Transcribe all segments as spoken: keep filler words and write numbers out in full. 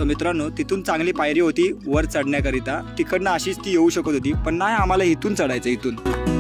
मित्रांनो तिथून चांगली पायरी होती वर चढण्याकरिता, तिकडनं अशीच ती येऊ शकत होती, पण नाही आम्हाला इथून चढायचं इथून।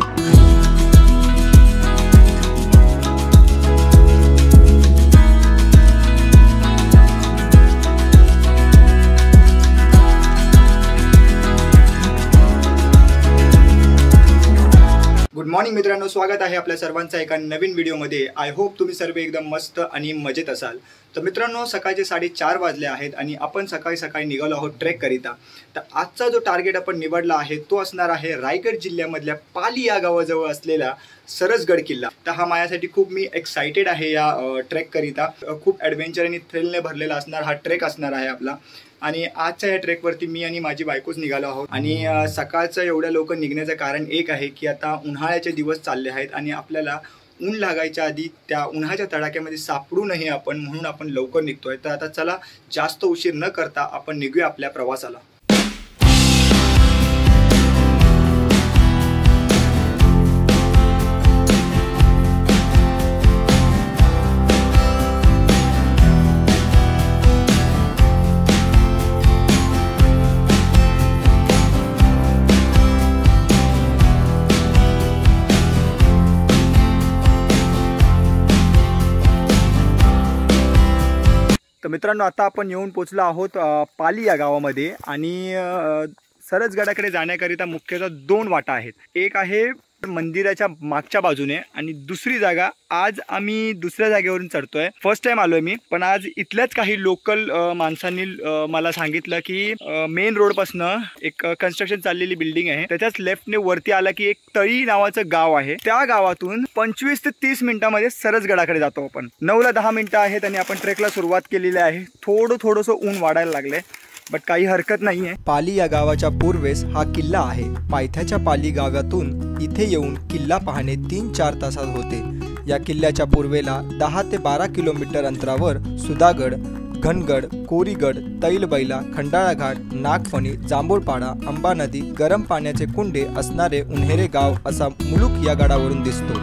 गुड मॉर्निंग मित्रांनो, स्वागत आहे आपल्या सर्वांचं एका नवीन व्हिडिओमध्ये। आय होप तुम्ही सर्व एकदम मस्त आणि मजेत असाल। तर मित्रांनो सकाळचे साडेचार वाजले आहेत आणि आपण सकाळी सकाळी निघालो आहोत ट्रेक करिता। तर आजचा जो टार्गेट आपण निवडला आहे तो असणार आहे रायगड जिल्ह्यामधल्या पाली या गावाजवळ असलेला सरसगड किल्ला। तर हा माझ्यासाठी खूप मी एक्साइटेड आहे या ट्रेक करिता। खूप ॲडव्हेंचर आणि थ्रिलने भरलेला असणार हा ट्रेक असणार आहे आपला। आणि आजच्या या ट्रेकवरती मी आणि माझी बायकोच निघालो आहोत। आणि सकाळचं एवढ्या लवकर निघण्याचं कारण एक आहे की आता उन्हाळ्याचे दिवस चालले आहेत आणि आपल्याला ऊन लागायच्या आधी त्या उन्हाच्या तडाख्यामध्ये सापडू नये आपण, म्हणून आपण लवकर निघतोय। तर आता चला जास्त उशीर न करता आपण निघूया आपल्या प्रवासाला। तर मित्रांनो आता आपण येऊन पोचलो आहोत पाली या गावामध्ये। आणि सरसगडाकडे जाण्याकरिता मुख्यतः दोन वाटा आहेत। एक आहे मंदिराच्या मागच्या बाजूने आणि दुसरी जागा आज आम्ही दुसऱ्या जागेवरून चढतोय। फर्स्ट टाइम आलोय मी, पण आज इथल्याच काही लोकल माणसांनी मला सांगितलं की मेन रोडपासनं एक कन्स्ट्रक्शन चाललेली बिल्डिंग आहे, त्याच्याच लेफ्टने वरती आला की एक तळी नावाचं गाव आहे। त्या गावातून पंचवीस ते तीस मिनिटांमध्ये सरसगडाकडे जातो आपण। नऊला दहा मिनिटं आहेत आणि आपण ट्रेकला सुरुवात केलेली आहे। थोडं थोडंसं ऊन वाढायला लागलंय, बट काही हरकत नाहीये। पाली या गावाच्या पूर्वेस हा किल्ला आहे। पायथ्याच्या पाली गावातून इथे येऊन किल्ला पाहणे तीन चार तासात होते। या किल्ल्याच्या पूर्वेला दहा ते बारा किलोमीटर अंतरावर सुधागड, घनगड, कोरीगड, तैलबैला, खंडाळा घाट, नागफणी, जांभूळपाडा, अंबा नदी, गरम पाण्याचे कुंडे असणारे उन्हेरे गाव असा मुलूक या गडावरून दिसतो।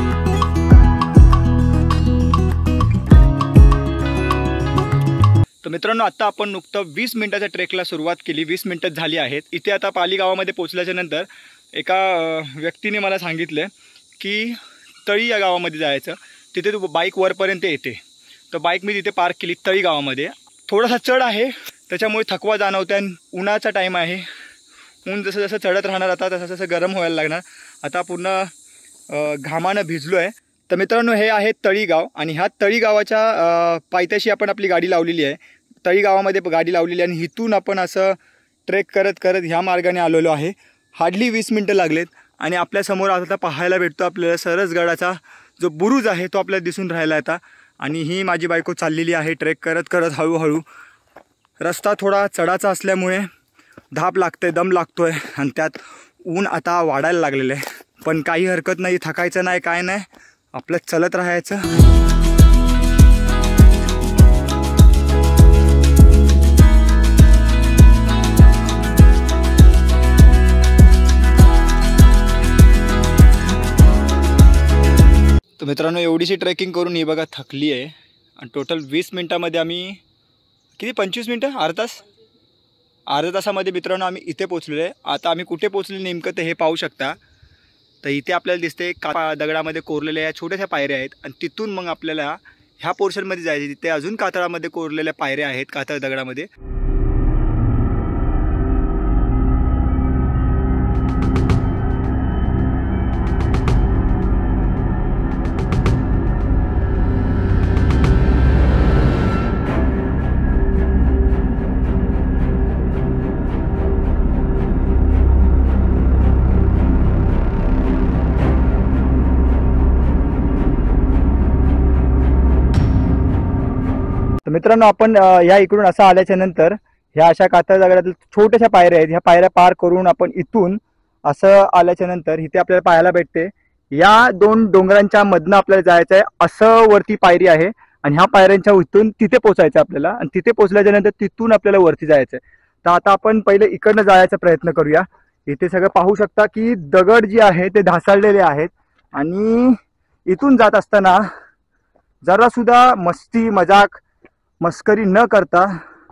तर मित्रांनो आता आपण नुकतं वीस मिनिटाच्या ट्रेकला सुरुवात केली, वीस मिनिटं झाली आहेत। इथे आता पाली गावामध्ये पोहोचल्याच्या नंतर एका व्यक्तीने मला सांगितलं की तळी या गावामध्ये जायचं, तिथे तू बाईक वरपर्यंत येते। तर बाईक मी तिथे पार्क केली तळी गावामध्ये। थोडासा चढ आहे त्याच्यामुळे थकवा जाणवते आणि उन्हाचा टाईम आहे, ऊन जसं जसं चढत राहणार आता तसं तसं गरम व्हायला लागणार। आता पूर्ण घामानं भिजलो आहे। तर मित्रांनो हे आहे तळी गाव आणि ह्या तळी गावाच्या पायथ्याशी आपण आपली गाडी लावलेली आहे। तळी गावामध्ये गाडी लावलेली आहे आणि इथून आपण असं ट्रेक करत करत ह्या मार्गाने आलेलो आहे। हार्डली वीस मिनटं लागलेत आणि आपल्यासमोर आता पाहायला भेटतो आपल्याला सरसगडाचा जो बुरुज आहे तो आपल्याला दिसून राहिला आता। आणि ही माझी बायको चाललेली आहे ट्रेक करत करत हळूहळू। रस्ता थोडा चढाचा असल्यामुळे धाप लागते, दम लागतोय आणि त्यात ऊन आता वाढायला लागलेलं आहे, पण काही हरकत नाही, थकायचं नाही काय नाही, आपलं चलत राहायचं। तर मित्रांनो एवढीशी ट्रेकिंग करून ही बघा थकली आहे आणि टोटल वीस मिनटामध्ये आम्ही किती पंचवीस मिनटं अर्धा तास अर्ध्या तासामध्ये मित्रांनो आम्ही इथे पोचलेलो आहे। आता आम्ही कुठे पोचले नेमकं ते हे पाहू शकता। तर इथे आपल्याला दिसते का दगडामध्ये कोरलेल्या या छोट्याशा पायऱ्या आहेत आणि तिथून मग आपल्याला ह्या पोर्शनमध्ये जायचे, तिथे अजून कातळामध्ये कोरलेल्या पायऱ्या आहेत कातळ दगडामध्ये। मित्रांनो आपण ह्या इकडून असं आल्याच्या नंतर ह्या अशा कातळ दगडातील छोट्याशा पायऱ्या आहेत, ह्या पायऱ्या पार करून आपण इथून असं आल्याच्या नंतर इथे आपल्याला पाहायला भेटते या दोन डोंगरांच्या मधनं आपल्याला जायचं आहे। असं वरती पायरी आहे आणि ह्या पायऱ्यांच्या इथून तिथे पोचायचं आपल्याला आणि तिथे पोचल्याच्या नंतर तिथून आपल्याला वरती जायचं आहे। तर आता आपण पहिले इकडनं जायचा प्रयत्न करूया। इथे सगळं पाहू शकता की दगड जे आहे ते ढासळलेले आहेत आणि इथून जात असताना जरा सुद्धा मस्ती मजाक मस्करी न करता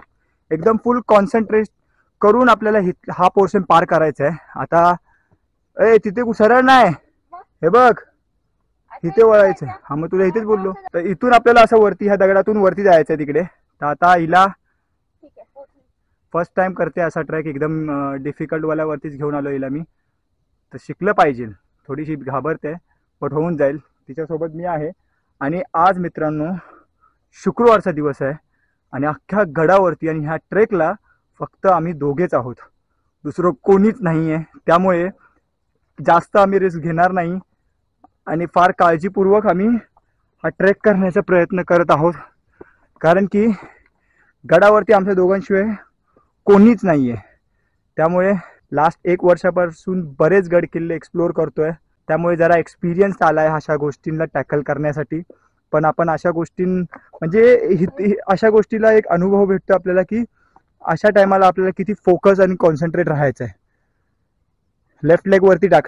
एकदम फुल कॉन्सन्ट्रेट करून आपल्याला हि हा पोर्शन पार करायचा आहे. आता ए तिथे सरळ नाही, हे बघ इथे वळायचं. हा मग तुला इथेच बोललो. तर इथून आपल्याला असं वरती ह्या दगडातून वरती जायचं आहे तिकडे. तर आता हिला फर्स्ट टाइम करते असा ट्रॅक, एकदम डिफिकल्ट वाला वरतीच घेऊन आलो हिला मी. तर शिकलं पाहिजे, थोडीशी घाबरते बट होऊन जाईल. तिच्यासोबत मी आहे. आणि आज मित्रांनो शुक्रवारचा दिवस आहे आणि अख्ख्या गडावरती आणि ह्या ट्रेकला फक्त आम्ही दोघेच आहोत, दुसरं कोणीच नाही आहे. त्यामुळे जास्त आम्ही रिस्क घेणार नाही आणि फार काळजीपूर्वक आम्ही हा ट्रेक करण्याचा प्रयत्न करत आहोत. कारण की गडावरती आमच्या दोघांशिवाय कोणीच नाही आहे. त्यामुळे लास्ट एक वर्षापासून बरेच गड किल्ले एक्सप्लोअर करतोय. त्यामुळे जरा एक्सपिरियन्स आला आहे अशा गोष्टींना टॅकल करण्यासाठी. पण आपण अशा गोष्टी म्हणजे अशा गोष्टीला एक अनुभव भेटतो आपल्याला की अशा टायमाला आपल्याला किती फोकस आणि कॉन्सन्ट्रेट राहायचं आहे. लेफ्ट लेग वरती टाक.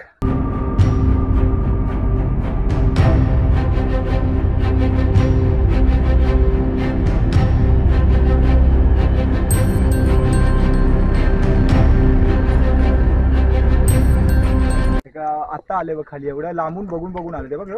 आता आले बघ खाली, एवढ्या लांबून बघून बघून आले ते बघ.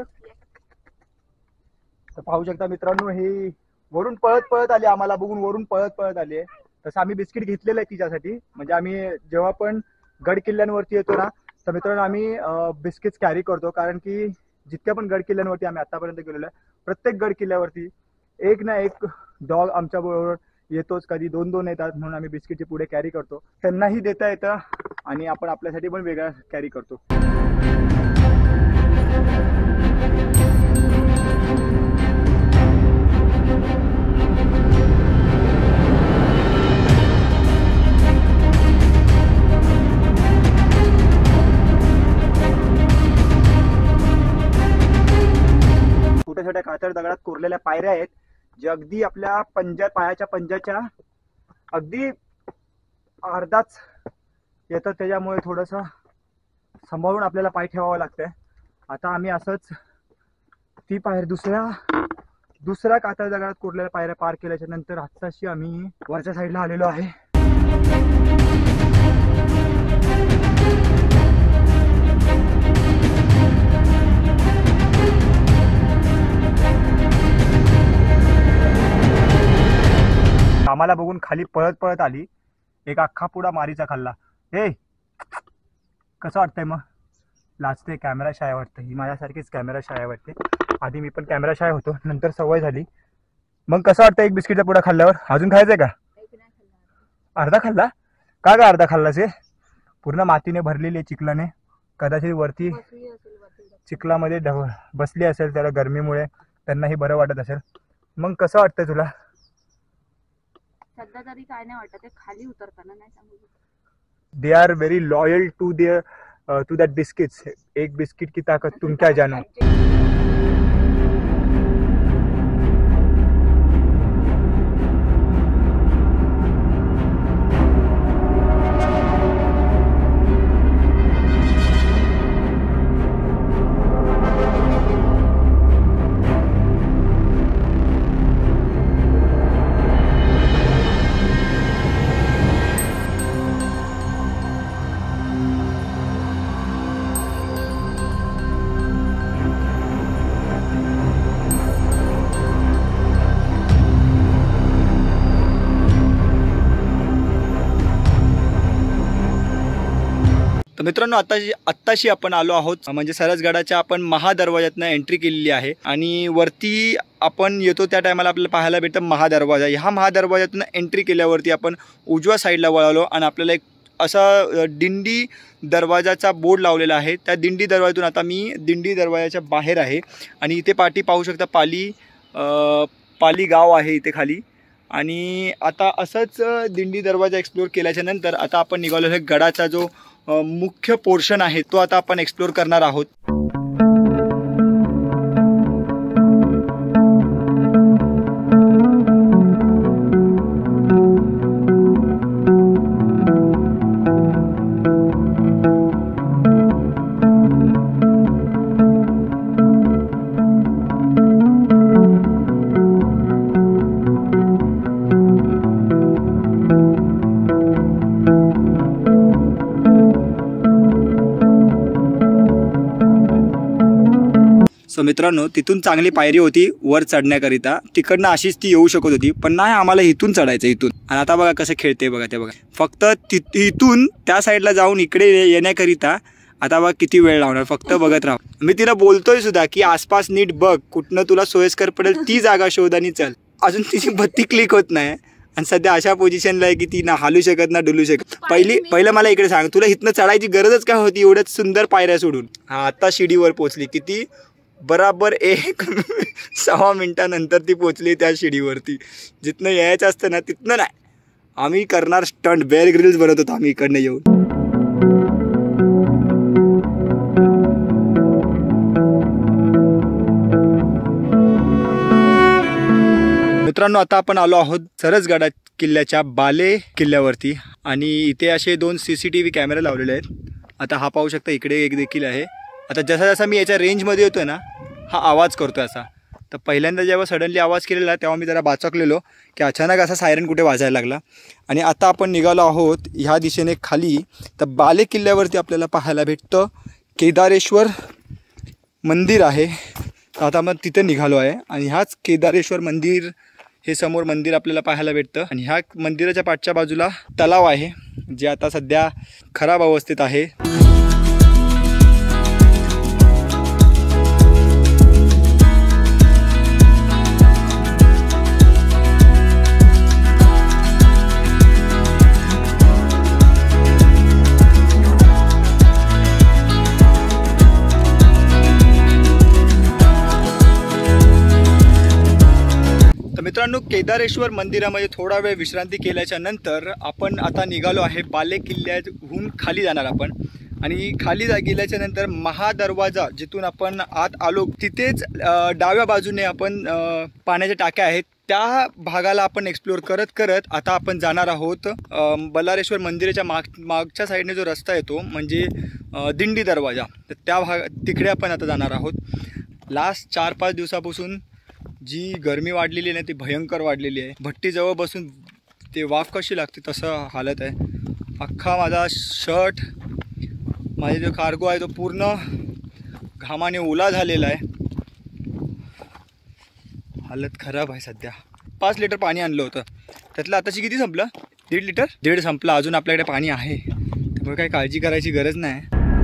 तर पाहू शकता मित्रांनो, हे वरून पळत पळत आले, आम्हाला बघून वरून पळत पळत आले. तसं आम्ही बिस्किट घेतलेलं आहे तिच्यासाठी. म्हणजे आम्ही जेव्हा पण गड किल्ल्यांवरती येतो ना तर मित्रांनो आम्ही बिस्किट्स कॅरी करतो. कारण की जितक्या पण गड किल्ल्यांवरती आम्ही आतापर्यंत गेलेलो आहे, प्रत्येक गड किल्ल्यावरती एक ना एक डॉग आमच्या बरोबर येतोच, कधी दोन दोन येतात. म्हणून आम्ही बिस्किटचे पुढे कॅरी करतो, त्यांनाही देता येतं आणि आपण आपल्यासाठी पण वेगळा कॅरी करतो. छोट्या छोट्या कातळ दगडात कोरलेल्या पायऱ्या आहेत, जे अगदी आपल्या पंजा पायाच्या पंजाच्या अगदी अर्धाच येतं. त्याच्यामुळे थोडंसं सांभाळून आपल्याला पाय ठेवावं लागतंय. आता आम्ही असंच ती पायरी दुसऱ्या दुसऱ्या कातळ दगडात कोरलेल्या पायऱ्या पार केल्याच्या नंतर आत्ताशी आम्ही वरच्या साईडला आलेलो आहे. आम्हाला बघून खाली पळत पळत आली, एक अख्खा पुडा मारीचा खाल्ला. हे कसं वाटतंय मग? लाजते, कॅमेरा शाय वाटतं. ही माझ्यासारखीच कॅमेरा शाय वाटते. आधी मी पण कॅमेरा शाय होतो, नंतर सवय झाली. मग कसं वाटतं एक बिस्किटचा पुडा खाल्ल्यावर? अजून खायचंय का? अर्धा खाल्ला का? का अर्धा खाल्लाच आहे? पूर्ण मातीने भरलेली आहे, चिखलाने. कदाचित वरती चिखलामध्ये बसली असेल, त्याला गरमीमुळे त्यांनाही बरं वाटत असेल. मग कसं वाटतंय तुला? सध्या तरी काय नाही वाटत, खाली उतरताना नाही सांगू. They are very loyal to their to that biscuits. एक बिस्किट की ताकत तुम क्या जानो. तर मित्रांनो आताशी आत्ताशी आपण आलो आहोत म्हणजे सरसगडाच्या आपण महादरवाज्यातनं एंट्री केलेली आहे आणि वरती आपण येतो त्या टायमाला आपल्याला पाहायला भेटतं महादरवाजा. ह्या महादरवाज्यातून एंट्री केल्यावरती आपण उजव्या साईडला वळालो आणि आपल्याला एक असा दिंडी दरवाजाचा बोर्ड लावलेला आहे. त्या दिंडी दरवाजातून आता मी दिंडी दरवाजाच्या बाहेर आहे आणि इथे पाठी पाहू शकता पाली पाली गाव आहे इथे खाली. आणि आता असंच दिंडी दरवाजा एक्सप्लोर केल्याच्या नंतर आता आपण निघालो आहे गडाचा जो मुख्य पोर्शन आहे तो आता आपण एक्सप्लोर करणार आहोत. मित्रांनो, तिथून चांगली पायरी होती वर चढण्याकरिता, तिकडनं अशीच ती येऊ शकत होती, पण नाही आम्हाला इथून चढायचं इथून. आणि आता बघा कसं खेळते बघा ते बघा. फक्त ति इथून त्या साईडला जाऊन इकडे येण्याकरिता आता बघा किती वेळ लावणार, फक्त बघत राहा. मी तिला बोलतोय सुद्धा की आसपास नीट बघ, कुठनं तुला सोयीस्कर पडेल ती जागा शोध आणि चल. अजून तिची बत्ती क्लिक होत नाही आणि सध्या अशा पोझिशनला आहे की ती ना हालू शकत ना डुलू शकत. पहिली पहिलं मला इकडे सांग, तुला इथनं चढायची गरजच काय होती एवढ्याच सुंदर पायऱ्या सोडून? हा आता शिडीवर पोचली. किती बराबर एक सहा मिनिटानंतर ती पोचली त्या शिडीवरती. जिथनं यायचं असतं ना तिथनं नाही, आम्ही करणार स्टंट. बेअर ग्रिल्स बनवत होतो आम्ही इकडनं येऊन. मित्रांनो, आता आपण आलो आहोत सरसगडा किल्ल्याच्या बाले किल्ल्यावरती आणि इथे असे दोन सी सी टी व्ही कॅमेरे लावलेले आहेत. आता हा पाहू शकता, इकडे एक देखील आहे. आता जसा जसा मी याच्या रेंजमध्ये होतो ना, हा आवाज करतो असा. तर पहिल्यांदा जेव्हा सडनली आवाज केलेला तेव्हा मी जरा बाचकलेलो की अचानक असा सायरन कुठे वाजायला लागला. आणि आता आपण निघालो आहोत ह्या दिशेने खाली. तर बाले किल्ल्यावरती आपल्याला पाहायला भेटतं केदारेश्वर मंदिर आहे. तर आता आपण तिथे निघालो आहे आणि ह्याच केदारेश्वर मंदिर हे समोर मंदिर आपल्याला पाहायला भेटतं. आणि ह्या मंदिराच्या पाठच्या बाजूला तलाव आहे जे आता सध्या खराब अवस्थेत आहे. मित्रांनो, केदारेश्वर मंदिरामध्ये थोडा वेळ विश्रांती केल्याच्या नंतर आपण आता निघालो आहे बाले किल्ल्याहून खाली जाणार आपण. आणि खाली जा गेल्याच्या नंतर महादरवाजा जिथून आपण आत आलो तिथेच डाव्या बाजूने आपण पाण्याच्या टाक्या आहेत त्या भागाला आपण एक्सप्लोर करत करत आता आपण जाणार आहोत बल्लाळेश्वर मंदिराच्या माग मागच्या साईडने जो रस्ता येतो म्हणजे दिंडी दरवाजा, तर त्या भाग तिकडे आपण आता जाणार आहोत. लास्ट चार पाच दिवसापासून जी गरमी वाढलेली आहे ना ती भयंकर वाढलेली आहे. भट्टीजवळ बसून ते वाफ कशी लागते तसं हालत आहे. अख्खा माझा शर्ट, माझे जो कार्गो आहे तो पूर्ण घामाने ओला झालेला आहे. हालत खराब आहे सध्या. पाच लिटर पाणी आणलं होतं, त्यातलं आताशी किती संपलं? दीड लिटर दीड संपलं. अजून आपल्याकडे पाणी आहे, त्यामुळे काही काळजी करायची गरज नाही.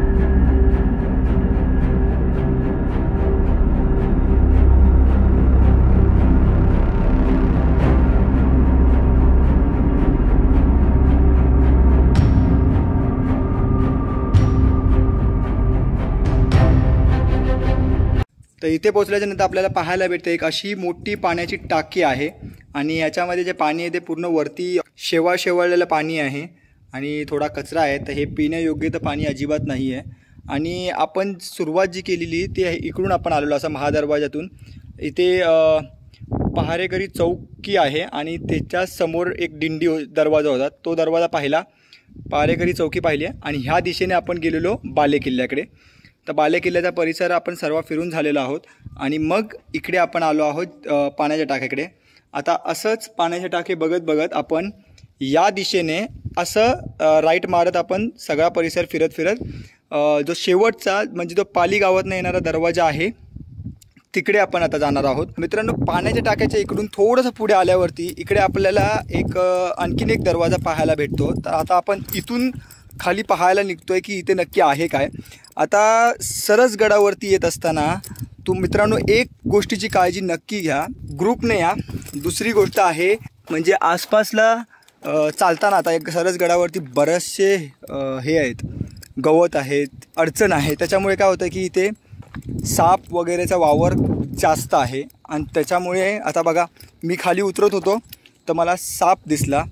तर इथे पोचल्याच्यानंतर आपल्याला पाहायला भेटते एक अशी मोठी पाण्याची टाकी आहे आणि याच्यामध्ये जे पाणी आहे ते पूर्ण वरती शेवाळ शेवाळलेलं पाणी आहे आणि थोडा कचरा आहे. तर हे पिण्यायोग्य तर पाणी अजिबात नाही आहे. आणि आपण सुरुवात जी केलेली ती इकडून आपण आलेलो असं महादरवाजातून. इथे पहारेकरी चौकी आहे आणि त्याच्या समोर एक दिंडी दरवाजा होता, तो दरवाजा पाहिला, पहारेकरी चौकी पाहिली आहे. आणि ह्या दिशेने आपण गेलेलो बाले किल्ल्याकडे. तर बाले किल्ल्याचा परिसर आपण सर्व फिरून झालेलो आहोत आणि मग इकडे आपण आलो आहोत पाण्याच्या टाक्याकडे. आता असंच पाण्याच्या टाके बघत बघत आपण या दिशेने असं राईट मारत आपण सगळा परिसर फिरत फिरत जो शेवटचा म्हणजे जो पाली गावातनं येणारा दरवाजा आहे तिकडे आपण आता जाणार आहोत. मित्रांनो, पाण्याच्या टाक्याच्या इकडून थोडंसं पुढे आल्यावरती इकडे आपल्याला एक आणखीन एक दरवाजा पाहायला भेटतो. तर आता आपण इथून खाली पाहायला निघतोय की इथे नक्की आहे काय. आता सरसगडावरती येत असताना तू मित्रांनो एक गोष्टीची काळजी नक्की घ्या, ग्रुपने या. दुसरी गोष्ट आहे म्हणजे आसपासला चालताना आता एक सरसगडावरती बरेचसे हे आहेत, गवत आहेत, अडचण आहे. त्याच्यामुळे काय होतं की इथे साप वगैरेचा वावर जास्त आहे आणि त्याच्यामुळे आता बघा मी खाली उतरत होतो तर मला साप दिसला.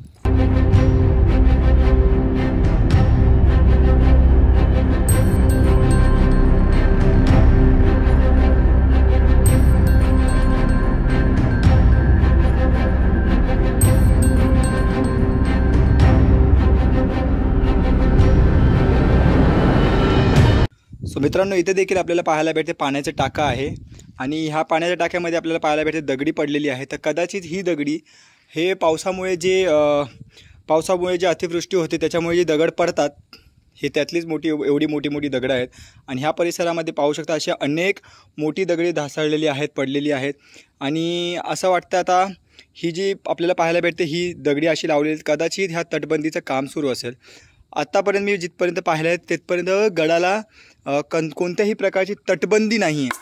सो मित्रांनो, इथे देखील आपल्याला पाहायला भेटते पाण्याचं टाका आहे आणि ह्या पाण्याच्या टाक्यामध्ये आपल्याला पाहायला भेटते दगडी पडलेली आहे. तर कदाचित ही दगडी हे पावसामुळे जे पावसामुळे जे अतिवृष्टी होते त्याच्यामुळे जे दगड पडतात हे त्यातलीच मोठी एवढी मोठी मोठी दगडं आहेत आणि ह्या परिसरामध्ये पाहू शकता अशा अनेक मोठी दगडी ढासळलेली आहेत, पडलेली आहेत. आणि असं वाटतं आता ही जी आपल्याला पाहायला भेटते ही दगडी अशी लावलेली, कदाचित ह्या तटबंदीचं काम सुरू असेल. आत्तापर्यंत मी जिथपर्यंत पाहिलं आहे तिथपर्यंत गडाला कन कोणत्याही प्रकारची तटबंदी नाही आहे.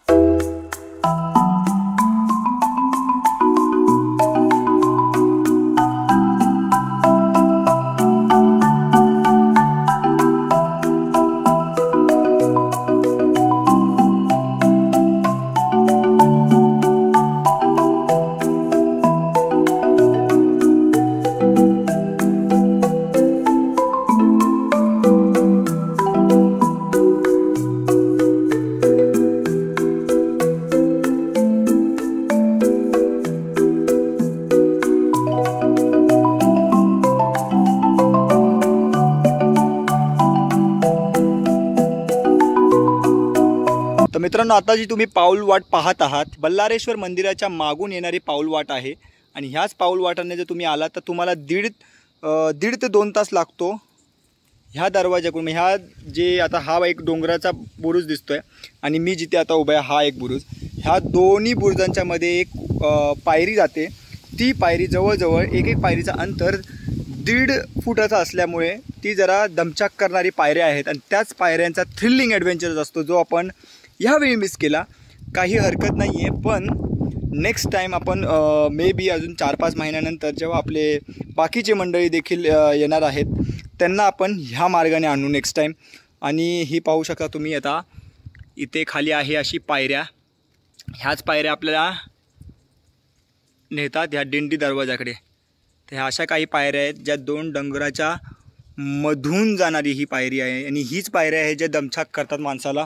तर मित्रांनो, आता जी तुम्ही पाऊलवाट पाहत आहात बल्लारेश्वर मंदिराच्या मागून येणारी पाऊलवाट आहे आणि ह्याच पाऊलवाटाने जर तुम्ही आलात तर तुम्हाला दीड दीड ते दोन तास लागतो ह्या दरवाजाकडून. ह्या जे आता हा एक डोंगराचा बुरुज दिसतोय आणि मी जिथे आता उभा आहे हा एक बुरुज, ह्या दोन्ही बुरुजांच्या मध्ये एक पायरी जाते. ती पायरी जवळजवळ एक एक पायरीचं अंतर दीड फुटाचा असल्यामुळे ती जरा दमछाक करणारी पायऱ्या आहेत आणि त्याच पायऱ्यांचा थ्रिलिंग ॲडव्हेंचर असतो जो आपण ह्यावेळी मिस केला. काही हरकत नाही आहे, पण नेक्स्ट टाईम आपण मे बी अजून चार पाच महिन्यानंतर जेव्हा आपले बाकीचे मंडळी देखील येणार आहेत त्यांना आपण ह्या मार्गाने आणू नेक्स्ट टाईम. आणि ही पाहू शकता तुम्ही आता इथे खाली आहे अशी पायऱ्या, ह्याच पायऱ्या आपल्याला नेतात ह्या दिंडी दरवाजाकडे. तर ह्या अशा काही पायऱ्या आहेत ज्या दोन डोंगराच्या मधून जाणारी ही पायरी आहे आणि हीच पायऱ्या आहे ज्या दमछाक करतात माणसाला.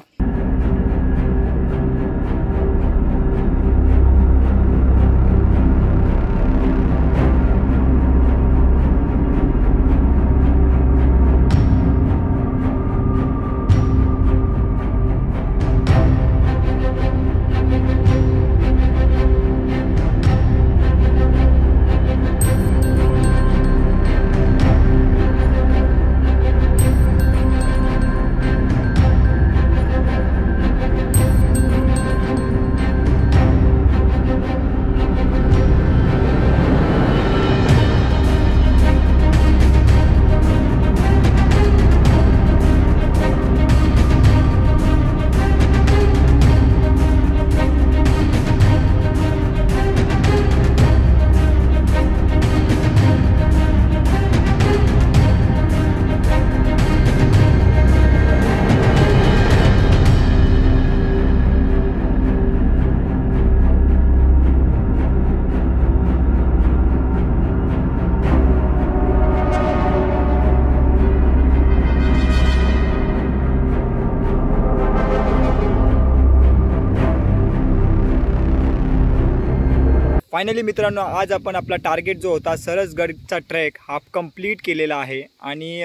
फायनली मित्रांनो, आज आपण आपला टार्गेट जो होता सरसगडचा ट्रेक हा कंप्लीट केलेला आहे. आणि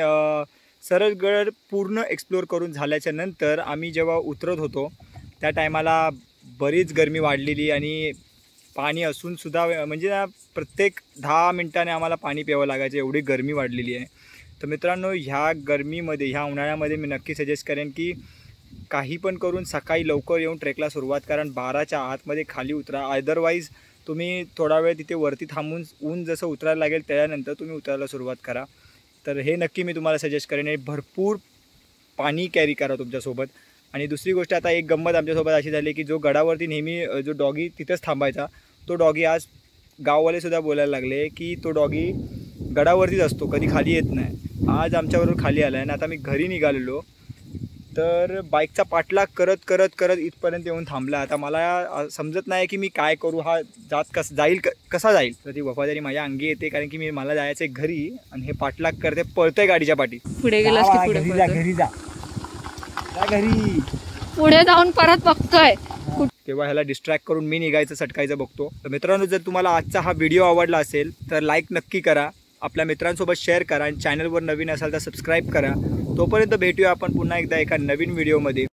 सरसगड पूर्ण एक्सप्लोर करून झाल्याच्या नंतर आम्ही जेव्हा उतरत होतो त्या टायमाला बरीच गरमी वाढलेली आणि पाणी असूनसुद्धा म्हणजे ना प्रत्येक दहा मिनटाने आम्हाला पाणी प्यावं लागायचं, एवढी गरमी वाढलेली आहे. तर मित्रांनो, ह्या गरमीमध्ये ह्या उन्हाळ्यामध्ये मी नक्की सजेस्ट करेन की काही पण करून सकाळी लवकर येऊन ट्रेकला सुरुवात, कारण बाराच्या आतमध्ये खाली उतरा. अदरवाईज तुम्ही थोडा वेळ तिथे वरती थांबून ऊन जसं उतरायला लागेल त्यानंतर तुम्ही उतरायला सुरुवात करा. तर हे नक्की मी तुम्हाला सजेस्ट करेन. भरपूर पाणी कॅरी करा तुमच्यासोबत. आणि दुसरी गोष्ट, आता एक गंमत आमच्यासोबत अशी झाली की जो गडावरती नेहमी जो डॉगी तिथंच थांबायचा तो डॉगी आज गाववालेसुद्धा बोलायला लागले की तो डॉगी गडावरतीच असतो, कधी खाली येत नाही. आज आमच्याबरोबर खाली आला आहे आणि आता मी घरी निघालेलो तर बाईकचा पाठलाग करत करत करत इथपर्यंत येऊन थांबला. आता मला समजत नाही की मी काय करू, हा जात कस जाईल क कसा जाईल. तर ती वफादारी माझ्या अंगी येते, कारण की मी मला जायचं आहे घरी आणि हे पाठलाग करते, पळतंय गाडीच्या पाठी. पुढे गेलास की पुढे घरी जा, घरी जा घरी पुढे जाऊन परत बघतोय तेव्हा ह्याला डिस्ट्रॅक्ट करून मी निघायचं सटकायचं बघतो. तर मित्रांनो, जर तुम्हाला आजचा हा व्हिडिओ आवडला असेल तर लाईक नक्की करा, आपल्या मित्रांसोबत शेअर करा आणि चॅनलवर नवीन असाल तर सबस्क्राईब करा. तोपर्यंत भेटूया आपण पुन्हा एकदा एका नवीन व्हिडिओमध्ये.